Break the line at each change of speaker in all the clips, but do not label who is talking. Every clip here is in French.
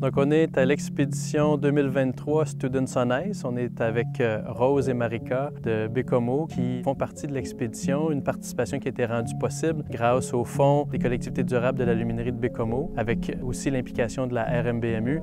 Donc, on est à l'expédition 2023 Students on Ice. On est avec Rose et Marika de Bécomo qui font partie de l'expédition, une participation qui a été rendue possible grâce au Fonds des collectivités durables de l'aluminerie de Bécomo, avec aussi l'implication de la RMBMU.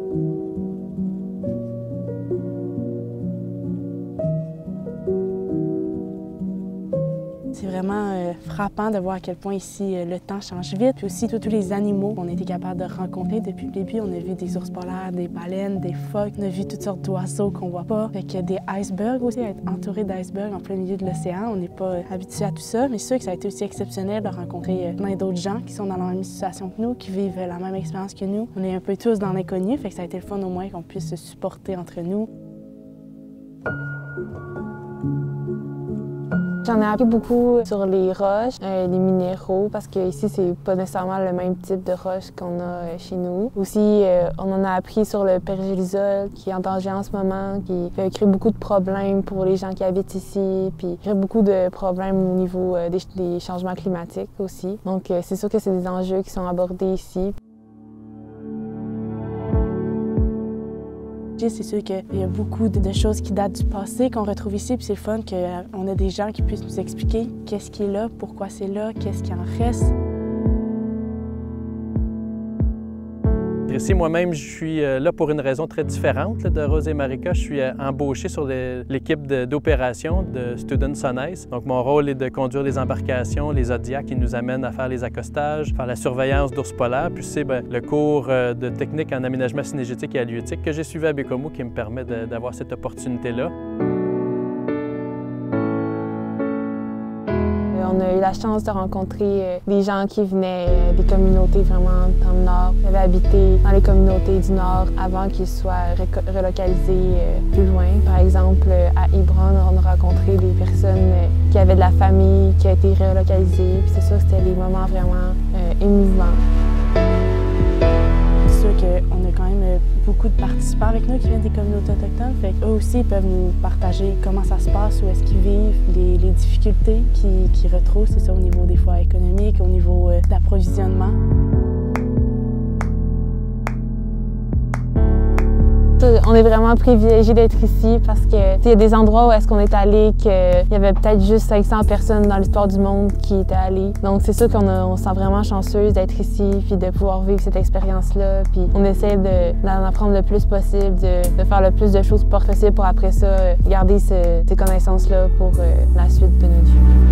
C'est vraiment frappant de voir à quel point ici le temps change vite. Puis aussi tous les animaux qu'on a été capable de rencontrer depuis le début. On a vu des ours polaires, des baleines, des phoques. On a vu toutes sortes d'oiseaux qu'on voit pas. Fait qu'il y a des icebergs aussi, être entouré d'icebergs en plein milieu de l'océan. On n'est pas habitué à tout ça, mais c'est sûr que ça a été aussi exceptionnel de rencontrer plein d'autres gens qui sont dans la même situation que nous, qui vivent la même expérience que nous. On est un peu tous dans l'inconnu, fait que ça a été le fun au moins qu'on puisse se supporter entre nous.
J'en ai appris beaucoup sur les roches, les minéraux, parce qu'ici, c'est pas nécessairement le même type de roche qu'on a chez nous. Aussi, on en a appris sur le pergélisol, qui est en danger en ce moment, qui crée beaucoup de problèmes pour les gens qui habitent ici, puis crée beaucoup de problèmes au niveau des changements climatiques aussi. Donc, c'est sûr que c'est des enjeux qui sont abordés ici.
C'est sûr qu'il y a beaucoup de choses qui datent du passé qu'on retrouve ici, puis c'est le fun qu'on a des gens qui puissent nous expliquer qu'est-ce qui est là, pourquoi c'est là, qu'est-ce qui en reste.
Ici, moi-même, je suis là pour une raison très différente de Rose et Marika. Je suis embauché sur l'équipe d'opération de Students on Ice. Donc, mon rôle est de conduire les embarcations, les Zodiacs qui nous amènent à faire les accostages, faire la surveillance d'ours polaires. Puis c'est le cours de technique en aménagement synégétique et halieutique que j'ai suivi à Bécomo qui me permet d'avoir cette opportunité-là.
On a eu la chance de rencontrer des gens qui venaient des communautés vraiment dans le Nord, qui avaient habité dans les communautés du Nord avant qu'ils soient relocalisés plus loin. Par exemple, à Hébron, on a rencontré des personnes qui avaient de la famille qui a été relocalisée. Puis c'est sûr que c'était des moments vraiment émouvants.
C'est sûr qu'on a quand même beaucoup de participants avec nous qui viennent des communautés autochtones. Fait qu'eux aussi peuvent nous partager comment ça se passe, où est-ce qu'ils vivent, les difficultés qu'ils retrouvent, c'est ça, au niveau des fois économique, au niveau d'approvisionnement.
On est vraiment privilégiés d'être ici parce qu'il y a des endroits où est-ce qu'on est allé qu'il y avait peut-être juste 500 personnes dans l'histoire du monde qui étaient allées. Donc c'est sûr qu'on se sent vraiment chanceuse d'être ici puis de pouvoir vivre cette expérience-là. Puis on essaie d'en apprendre le plus possible, de faire le plus de choses possible pour après ça garder ces connaissances-là pour la suite de notre vie.